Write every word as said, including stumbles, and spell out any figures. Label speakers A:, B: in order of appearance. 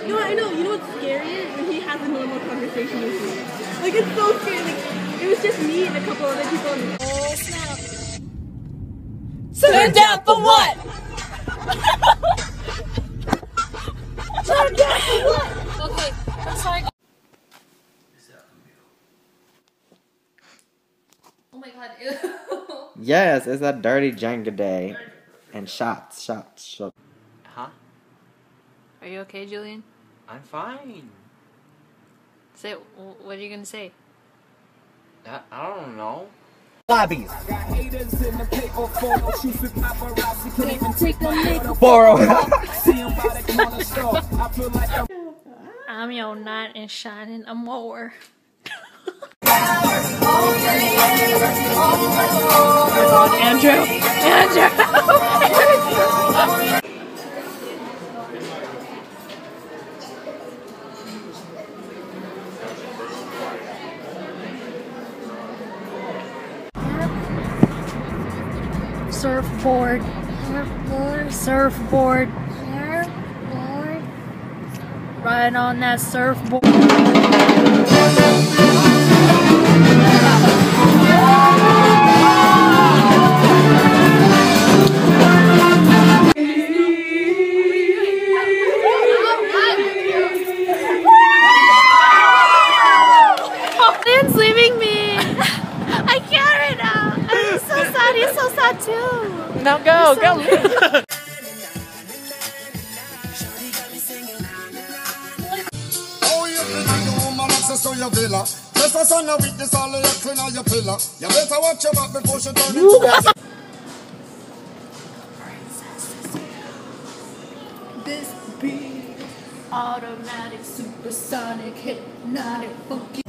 A: You know what, I know, you know what's scary is when he has a normal conversation with me. Like, it's so scary. Like, it was just me and a couple other people. And oh, snap.
B: Turn down for what?
A: Turn down for what?
B: Okay, I'm sorry. Oh my god, ew.
C: Yes, it's a dirty Jenga day. And shots, shots, shots.
D: Huh?
B: Are you okay, Julian?
D: I'm fine.
B: Say, what are you gonna say?
D: I, I don't know.
C: Lobbies.
B: Borrow. I'm your knight in shining armor. Andrew, Andrew. Surfboard. Surfboard. Surfboard. Surfboard. Ride on that surfboard. It's leaving me. I can't right now. I'm so sad. He's so sad too.
D: Now go,
B: so
D: go.
E: You better watch your back before she turn into
B: This beat, automatic, supersonic, hypnotic, funky.